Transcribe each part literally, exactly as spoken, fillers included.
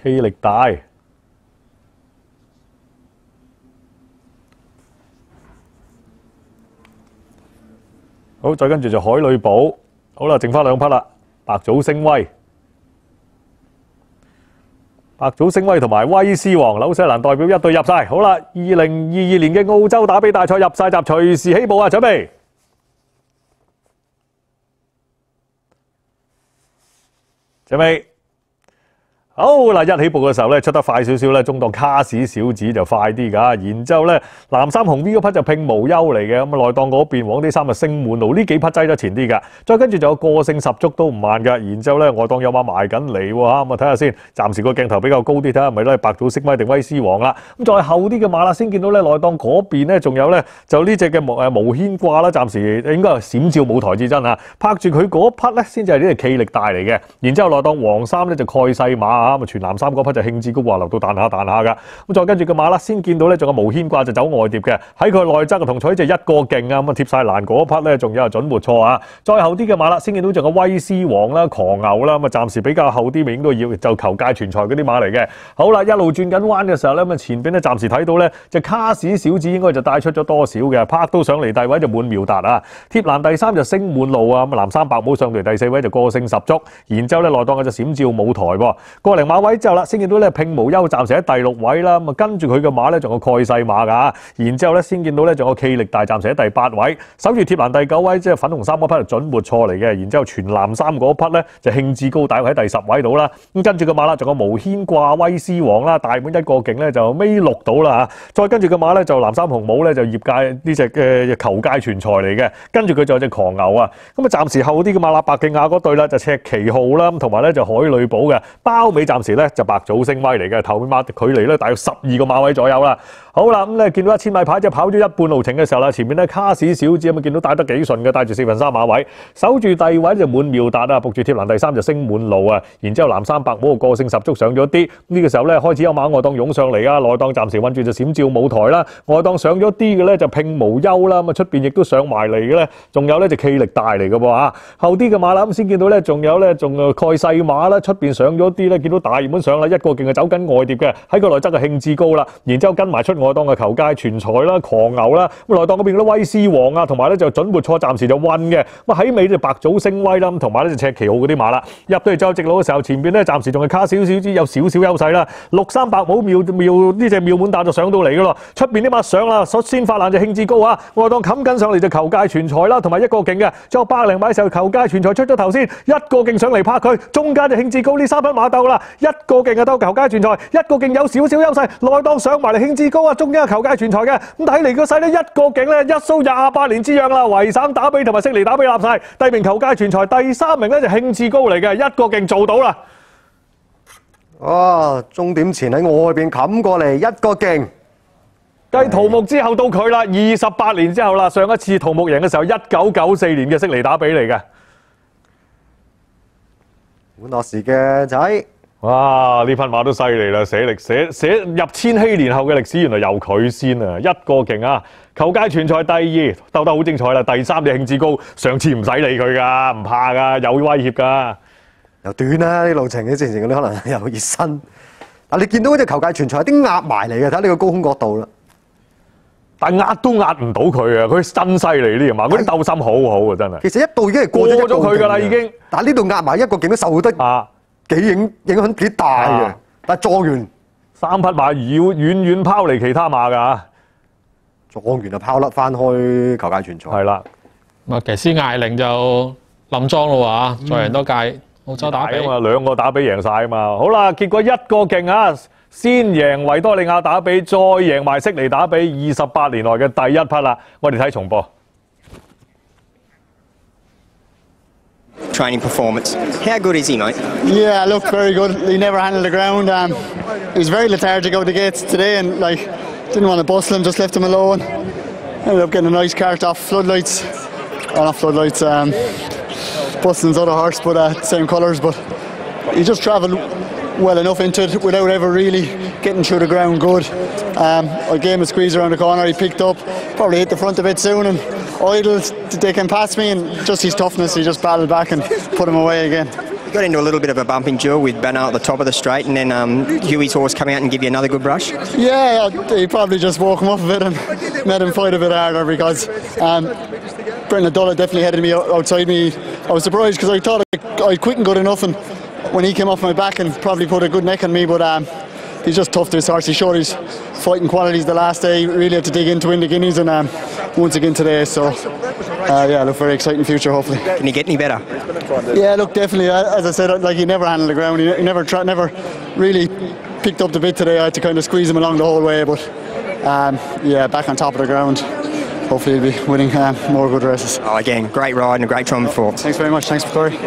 氣力大。好，再跟住就海呂寶。好啦，剩翻兩匹啦，白祖星威。白祖星威同埋威斯王，紐西蘭代表一隊入晒。好啦，二零二二年嘅澳洲打比大賽入晒閘，隨時起步啊！準備。準備。好嗱，一起步嘅時候咧，出得快少少咧，中檔卡士小子就快啲㗎。然之後咧，藍衫紅 V 嗰匹就拼無憂嚟嘅。咁啊，內檔嗰邊黃啲衫就升滿路，呢幾匹擠咗前啲㗎。再跟住就有個性十足都唔慢㗎。然之後咧，外檔有馬埋緊嚟喎嚇，咁啊睇下先。暫時個鏡頭比較高啲，睇下係咪都係白祖星威定威斯王啦。咁再後啲嘅馬啦，先見到咧內檔嗰邊咧，仲有咧就呢隻嘅無誒無牽掛啦。暫時應該係閃照舞台至真啊！拍住佢嗰匹咧，先至係呢隻企力大嚟嘅。然之後內檔黃衫咧就蓋世馬。咁啊，全藍衫嗰匹就興致高話流到彈下彈下噶。咁再跟住個馬啦，先見到咧仲有無牽掛就走外碟嘅，喺佢內側同取就一個勁啊，咁啊貼晒欄嗰匹咧，仲有準沒錯啊。再後啲嘅馬啦，先見到仲有威斯王啦、狂牛啦，咁啊暫時比較後啲，咪應該要就求界全才嗰啲馬嚟嘅。好啦，一路轉緊彎嘅時候咧，咁啊前邊咧暫時睇到咧隻卡士小子應該就帶出咗多少嘅，拍到上嚟第位就滿妙達啊，貼欄第三就升滿路啊，咁啊藍衫白帽上嚟第四位就個性十足，然之後咧內檔嘅就閃照舞台喎，個零馬位之後啦，先見到咧拼無憂暫時喺第六位啦，咁啊跟住佢嘅馬咧仲有蓋世馬㗎，然之後咧先見到咧仲有企力大暫時喺第八位，守住貼欄第九位即係粉紅衫嗰匹就準沒錯嚟嘅，然之後全藍衫嗰匹咧就興致高大喺第十位度啦，咁跟住個馬啦仲有無牽掛威斯王啦，大滿一個勁咧就尾六到啦嚇，再跟住個馬咧就藍衫紅帽咧就業界呢隻嘅求界全才嚟嘅，跟住佢仲有隻狂牛啊，咁啊暫時後啲嘅馬啦白競亞嗰隊啦就赤旗號啦，同埋咧就海呂寶嘅包尾暫時咧就白祖星威嚟嘅，頭尾馬距離咧大約十二個馬位左右啦。好啦，咁咧見到一千米牌就跑咗一半路程嘅時候啦，前面咧卡士小子咁啊見到帶得幾順嘅，帶住四分三馬位，守住第二位就滿妙達啊，伏住貼欄第三就升滿路啊，然之後藍衫白帽個性十足上咗啲，呢、這個時候咧開始有馬外檔湧上嚟啊，內檔暫時韞住就閃照舞台啦，外檔上咗啲嘅咧就拼無憂啦，咁啊出邊亦都上埋嚟嘅咧，仲有咧就企力大嚟嘅噃嚇，後啲嘅馬啦咁先見到咧，仲有咧仲蓋世馬啦，出邊上咗啲咧，見到大滿上啦，一個勁係走緊外碟嘅，喺個內側嘅興致高啦，然之後跟埋出外檔嘅求界全才啦、狂牛啦，咁內檔嗰邊嗰啲威斯王啊，同埋咧就準沒錯，暫時就韞嘅，咁喺尾就白祖星威啦，同埋咧就赤旗號嗰啲馬啦，入到嚟最後直路嘅時候，前邊咧暫時仲係卡少少之有少少優勢啦，綠衫白帽妙妙呢隻妙滿達就上到嚟嘅咯，出邊啲馬上啦，率先發難就興致高啊，外檔冚緊上嚟就求界全才啦，同埋一個勁嘅，最後百零米嘅時候求界全才出咗頭先，一個勁上嚟拍佢，中間就興致高呢三匹馬鬥啦，一個勁啊鬥求界全才，一個勁有少少優勢，內檔上埋嚟興致高啊，中間係求界全才嘅，咁睇嚟個勢咧一個勁咧一掃廿八年之癢啦，維省打比同埋悉尼打比立晒，第一名求界全才，第三名咧就興致高嚟嘅，一個勁做到啦。 哇！終點前喺外邊冚過嚟，一個勁。 繼桃木之後到佢啦，二十八年之後啦，上一次桃木贏嘅時候，一九九四年嘅悉尼打比嚟嘅。 本樂時嘅仔。 哇！呢匹馬都犀利啦，寫歷寫寫入千禧年後嘅歷史，原來由佢先啊，一個勁啊！求界全才第二，鬥得好精彩啦。第三隻興致高，上次唔使理佢噶，唔怕噶，有威脅噶。 又短啦啲路程，啲之前嗰啲可能又熱身。但你見到嗰隻求界全才有啲壓埋嚟嘅，睇你個高空角度啦。 但壓都壓唔到佢啊！佢真犀利呢條馬，嗰啲鬥心好好啊，真係。 其實一度已經係過咗佢㗎啦，已經。 但係呢度壓埋一個勁都受得啊幾影影響幾大嘅。啊、但係狀元三匹馬要遠遠拋離其他馬㗎。 狀元就拋甩翻開求界全才。 係啦。 咁啊，騎師艾玲就冧莊咯喎，再贏多屆澳洲打比啊嘛，兩個打比贏晒啊嘛。好啦，結果一個勁啊！先贏維多利亞打比，再贏埋悉尼打比，二十八年來嘅第一匹啦！我哋睇重播。 Training performance. How good is he, mate? Yeah, look, very good. He never handled the ground. Um, he was very lethargic out the gates today, and like didn't want to bustle him, just left him alone. Ended up getting a nice cart off floodlights. Oh, not floodlights. Um, Bustling's other horse, but uh, same colours. But he just travelled well enough into it without ever really getting through the ground good. Um, I gave him a squeeze around the corner, he picked up, probably hit the front a bit soon and idled, they came past me and just his toughness, he just battled back and put him away again. You got into a little bit of a bumping duel with Banner at the top of the straight, and then um, Huey's horse come out and give you another good brush. Yeah, he probably just woke him up a bit and made him fight a bit harder because um, Brendan Dulla definitely headed me outside me. I was surprised because I thought I quickened good enough, and when he came off my back and probably put a good neck on me, but um, he's just tough to his horse. He showed his fighting qualities the last day. He really had to dig in to win the Guineas, and um, once again today. So uh, yeah, look, very exciting future hopefully. Can you get any better? Yeah, look, definitely. As I said, like he never handled the ground. He never, tried, never really picked up the bit today. I had to kind of squeeze him along the whole way, but um, yeah, back on top of the ground. Hopefully he'll be winning uh, more good races. Oh, again, great ride and a great time before. Thanks very much. Thanks, Corey.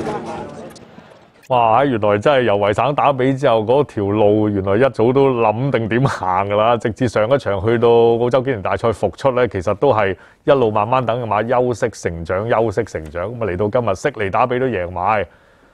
哇！原來真係由維省打比之後，嗰條路原來一早都諗定點行㗎啦。直至上一場去到澳洲紀念大賽復出咧，其實都係一路慢慢等個馬休息成長、休息成長。咁啊嚟到今日悉尼打比都贏埋，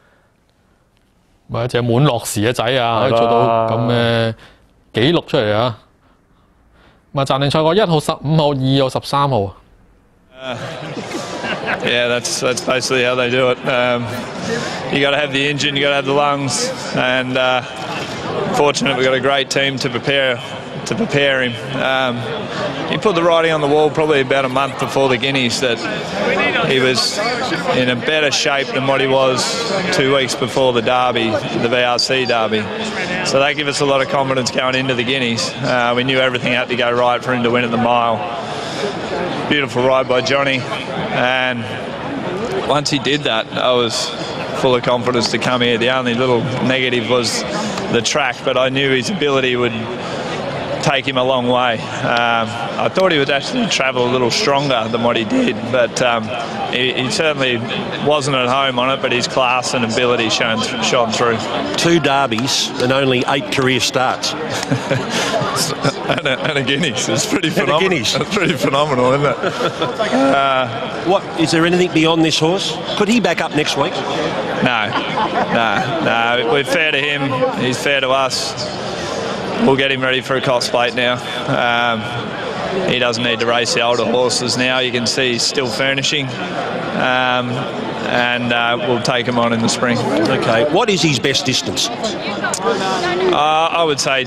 咪一隻滿樂時嘅仔啊，可以做到咁嘅紀錄出嚟啊！咁啊暫定賽果一號、十五號、二號、十三號。 Uh, yeah, that's that's basically how they do it. Um, you got to have the engine, you got to have the lungs, and uh, fortunate we've got a great team to prepare to prepare him. Um, he put the writing on the wall probably about a month before the Guineas that he was in a better shape than what he was two weeks before the Derby, the V R C Derby. So that gave us a lot of confidence going into the Guineas. Uh, we knew everything had to go right for him to win at the mile. Beautiful ride by Johnny, and once he did that, I was full of confidence to come here. The only little negative was the track, but I knew his ability would take him a long way. Um, I thought he would actually travel a little stronger than what he did, but um, he, he certainly wasn't at home on it, but his class and ability shone, shone through. Two derbies and only eight career starts. and, a, and a Guineas. It's pretty phenomenal. Guineas. It's pretty phenomenal, isn't it? Uh, what, is there anything beyond this horse? Could he back up next week? No, no, no. We're fair to him. He's fair to us. We'll get him ready for a Cox Plate now. Um, he doesn't need to race the older horses now. You can see he's still furnishing. Um, and uh, we'll take him on in the spring. Okay. What is his best distance? Uh, I would say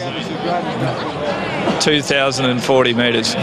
two thousand forty metres.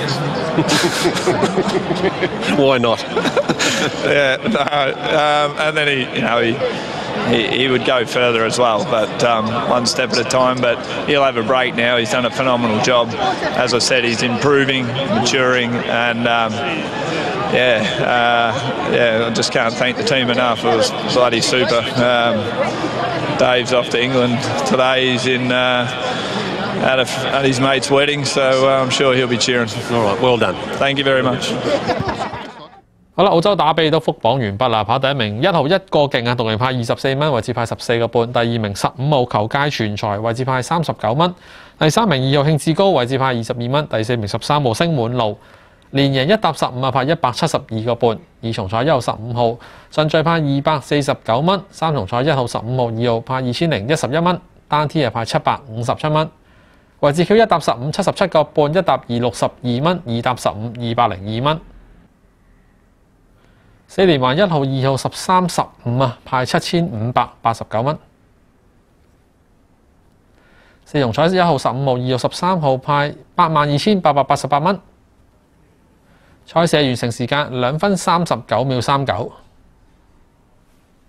Why not? yeah, no, um, and then he, you know, he, he, he would go further as well, but um, one step at a time. But he'll have a break now. He's done a phenomenal job. As I said, he's improving, maturing, and um, yeah, uh, yeah. I just can't thank the team enough. It was bloody super. Um, Dave's off to England today. He's in. Uh, At, a, at his mate's wedding, so uh, I'm sure he'll be cheering. All right, well done. Thank you very much. 好啦，澳洲打比都復榜完畢啦，跑第一名一號一個勁啊，獨贏派二十四蚊，位置派十四個半。第二名十五號球界全財，位置派三十九蚊。第三名二號興致高，位置派二十二蚊。第四名十三號星滿路，連贏一搭十五啊，派一百七十二個半。二重彩一號十五號順序派二百四十九蚊，三重彩一號十五號二號派二千零一十一蚊，單 T 係派七百五十七蚊。位置 Q 一搭十五七十七個半，一搭二六十二蚊，二搭十五二百零二蚊。四連環一號二號十三十五啊，派七千五百八十九蚊。四重彩一號十五號二號十三號派八萬二千八百八十八蚊。賽事完成時間兩分三十九秒三九。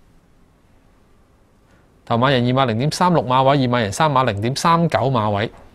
頭馬贏二碼零點三六馬位，二碼贏三碼零點三九馬位。